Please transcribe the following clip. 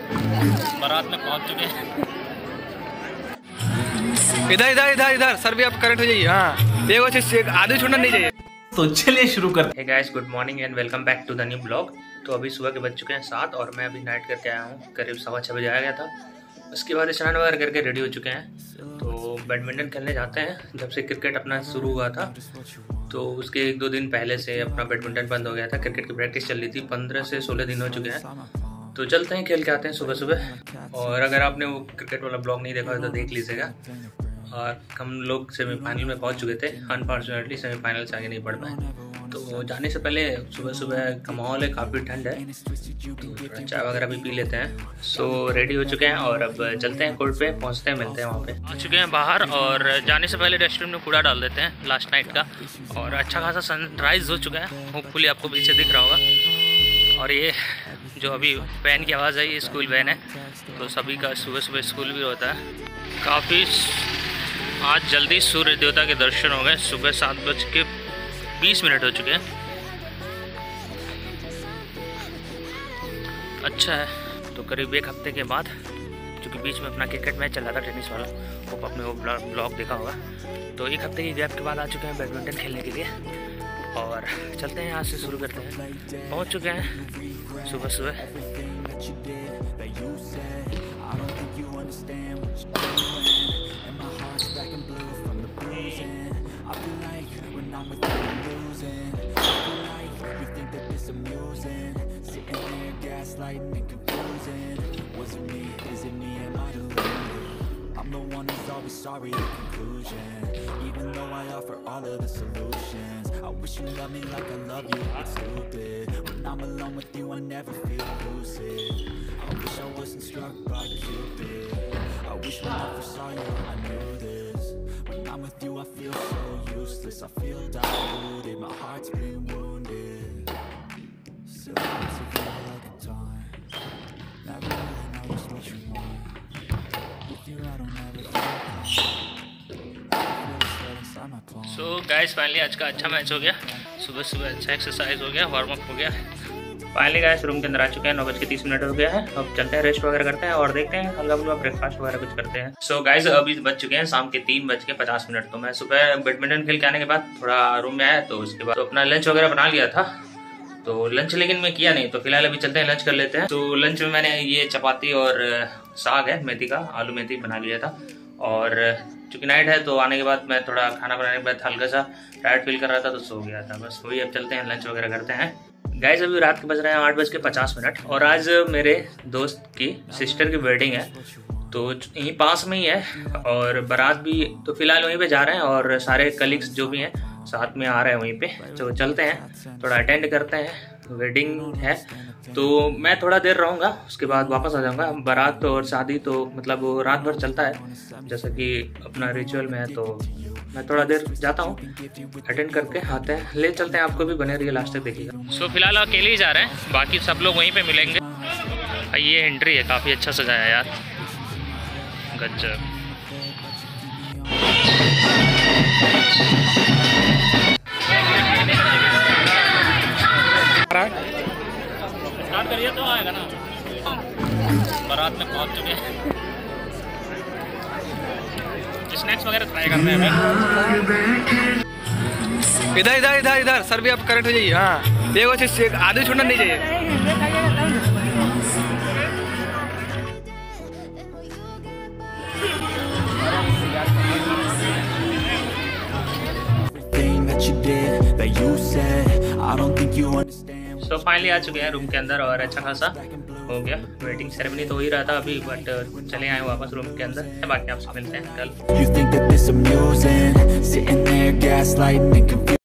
बारात में पहुंच चुके हैं। इधर इधर इधर इधर सर भी आप करेक्ट हो जाइए। हाँ देखो आधे छोड़ना नहीं चाहिए। तो चलिए शुरू करते हैं। Guys good morning and welcome back to the new blog. तो अभी सुबह के बज चुके हैं 7 और मैं अभी नाइट करके आया हूँ। करीब 6:15 बजे आया गया था। उसके बाद स्नान वगैरह करके रेडी हो चुके हैं। तो बैडमिंटन खेलने जाते हैं। जब से क्रिकेट अपना शुरू हुआ था तो उसके 1-2 दिन पहले से अपना बैडमिंटन बंद हो गया था। क्रिकेट की प्रैक्टिस चल रही थी। 15 से 16 दिन हो चुके हैं। तो चलते हैं, खेल के आते हैं सुबह सुबह। और अगर आपने वो क्रिकेट वाला ब्लॉग नहीं देखा तो देख लीजिएगा। और हम लोग सेमीफाइनल में पहुंच चुके थे। अनफॉर्चुनेटली सेमीफाइनल से आगे नहीं बढ़ पाए। तो जाने से पहले सुबह सुबह का माहौल है, काफ़ी ठंड है, तो चाय वगैरह भी पी लेते हैं। सो रेडी हो चुके हैं और अब चलते हैं कोर्ट पे, पहुंचते हैं, मिलते हैं वहाँ पे। आ चुके हैं बाहर और जाने से पहले रेस्टोरेंट में कूड़ा डाल देते हैं लास्ट नाइट का। और अच्छा खासा सनराइज़ हो चुका है, होपफुली आपको पीछे दिख रहा होगा। और ये जो अभी वैन की आवाज़ आई, ये स्कूल वैन है। तो सभी का सुबह सुबह स्कूल भी होता है। काफ़ी आज जल्दी सूर्य देवता के दर्शन हो गए। सुबह 7:20 हो चुके हैं। अच्छा है। तो करीब 1 हफ्ते के बाद, क्योंकि बीच में अपना क्रिकेट मैच चल रहा था टेनिस वाला, वो आपने वो ब्लॉग देखा होगा। तो 1 हफ्ते की गैप के बाद आ चुके हैं बैडमिंटन खेलने के लिए। और चलते हैं, यहाँ से शुरू करते हैं। पहुँच चुके हैं सुबह सुबह। Sorry, the conclusion. Even though I offer all of the solutions, I wish you loved me like I love you. It's stupid. When I'm alone with you, I never feel lucid. I wish I wasn't struck by Cupid. I wish when I first saw you, I knew this. When I'm with you, I feel so useless. I feel diluted. My heart's been wounded. Still it's a feel like a time. Never really knows what you want. With you, I don't ever feel. So guys finally आज का अच्छा match हो गया। सुबह सुबह अच्छा exercise हो गया, वार्म अप हो गया। फाइनली गाइस रूम के अंदर आ चुके हैं। 9:30 हो गया है। अब चलते हैं, रेस्ट वगैरह करते हैं और देखते हैं हल्का फुल्का ब्रेकफास्ट वगैरह कुछ करते हैं। सो गाइस अभी बज चुके हैं शाम के 3:50। तो मैं सुबह बैडमिंटन खेल के आने के बाद थोड़ा रूम में आया, तो उसके बाद तो अपना लंच वगैरह बना लिया था। तो लंच लेकिन मैं किया नहीं, तो फिलहाल अभी चलते हैं, लंच कर लेते हैं। तो लंच में मैंने ये चपाती और साग है मेथी का, आलू मेथी बना लिया था। और चूँकि नाइट है तो आने के बाद मैं थोड़ा खाना बनाने के बाद हल्का सा टायर्ड फील कर रहा था, तो सो गया था बस। वही अब चलते हैं, लंच वगैरह करते हैं। गाइस अभी रात के बज रहे हैं 8:50 और आज मेरे दोस्त की सिस्टर की वेडिंग है, तो यहीं पास में ही है। और बारात भी तो फिलहाल वहीं पे जा रहे हैं और सारे कलीग्स जो भी हैं साथ में आ रहे हैं वहीं पे। तो चलते हैं, थोड़ा अटेंड करते हैं। वेडिंग है तो मैं थोड़ा देर रहूँगा, उसके बाद वापस आ जाऊँगा। बारात और शादी तो मतलब वो रात भर चलता है, जैसा कि अपना रिचुअल में है। तो मैं थोड़ा देर जाता हूँ, अटेंड करके आते हैं। ले चलते हैं, आपको भी बने रहिए, लास्ट तक देखिएगा। सो फिलहाल अकेले ही जा रहे हैं, बाकी सब लोग वहीं पे मिलेंगे। ये एंट्री है, काफ़ी अच्छा सजाया यार, गजब। स्टार्ट करिए तो आएगा ना। बारात में पहुंच चुके हैं। स्नैक्स वगैरह ट्राई कर रहे हैं। इधर इधर इधर इधर सर भी आप करेक्ट हो जाइए। हाँ देखो आधे छोड़ना नहीं चाहिए। तो फाइनली आ चुके हैं रूम के अंदर और अच्छा खासा हो गया। वेटिंग सेरेमनी तो हो ही रहा था अभी, बट चले आए वापस रूम के अंदर। बाकी आपसे मिलते हैं कल।